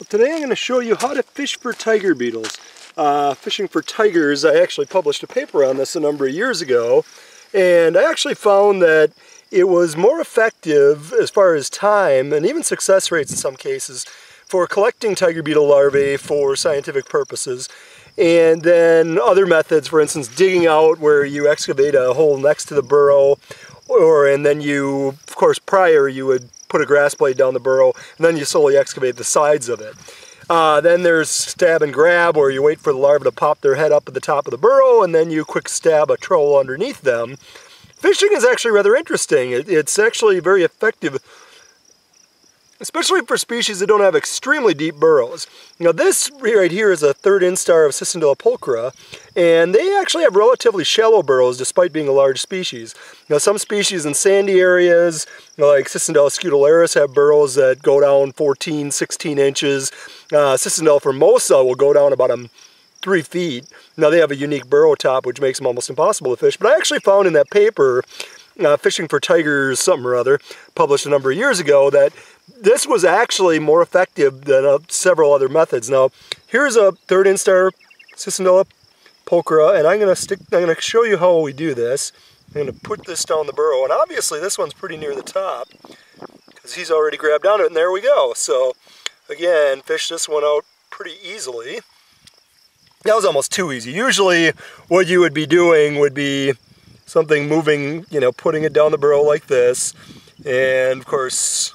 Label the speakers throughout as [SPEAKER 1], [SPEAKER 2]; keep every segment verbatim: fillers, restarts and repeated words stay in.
[SPEAKER 1] Well, today I'm going to show you how to fish for tiger beetles. Uh, fishing for tigers, I actually published a paper on this a number of years ago, and I actually found that it was more effective as far as time and even success rates in some cases for collecting tiger beetle larvae for scientific purposes. And then other methods, for instance, digging out where you excavate a hole next to the burrow, or and then you, of course, prior you would put a grass blade down the burrow, and then you slowly excavate the sides of it. Uh, then there's stab and grab, where you wait for the larvae to pop their head up at the top of the burrow, and then you quick stab a troll underneath them. Fishing is actually rather interesting. It, it's actually very effective, especially for species that don't have extremely deep burrows. Now this right here is a third instar of Cicindela pulchra, and they actually have relatively shallow burrows despite being a large species. Now some species in sandy areas, like Cicindela scutularis, have burrows that go down fourteen, sixteen inches. Uh, Cicindela formosa will go down about um, three feet. Now they have a unique burrow top which makes them almost impossible to fish, but I actually found in that paper, uh, Fishing for Tigers something or other, published a number of years ago, that this was actually more effective than uh, several other methods. Now, here's a third instar Cicindela pulchra, and I'm going to stick. I'm going to show you how we do this. I'm going to put this down the burrow, and obviously this one's pretty near the top because he's already grabbed onto it, and there we go. So, again, fish this one out pretty easily. That was almost too easy. Usually, what you would be doing would be something moving, you know, putting it down the burrow like this, and of course.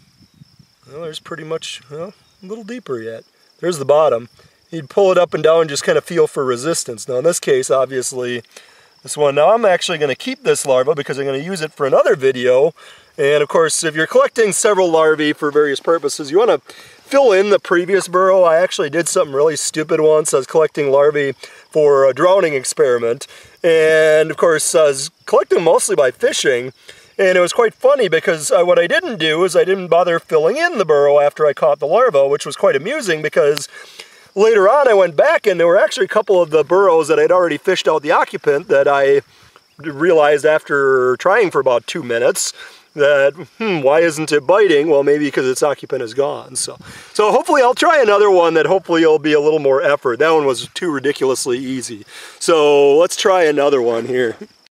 [SPEAKER 1] Well, there's pretty much, well, a little deeper yet. There's the bottom. You'd pull it up and down and just kind of feel for resistance. Now in this case, obviously, this one, now I'm actually going to keep this larva because I'm going to use it for another video. And of course, if you're collecting several larvae for various purposes, you want to fill in the previous burrow. I actually did something really stupid once. I was collecting larvae for a drowning experiment. And of course, I was collecting mostly by fishing. And it was quite funny because uh, what I didn't do is I didn't bother filling in the burrow after I caught the larva, which was quite amusing because later on I went back and there were actually a couple of the burrows that I'd already fished out the occupant that I realized after trying for about two minutes that, hmm, why isn't it biting? Well, maybe because its occupant is gone. So, so hopefully I'll try another one that hopefully will be a little more effort. That one was too ridiculously easy. So let's try another one here.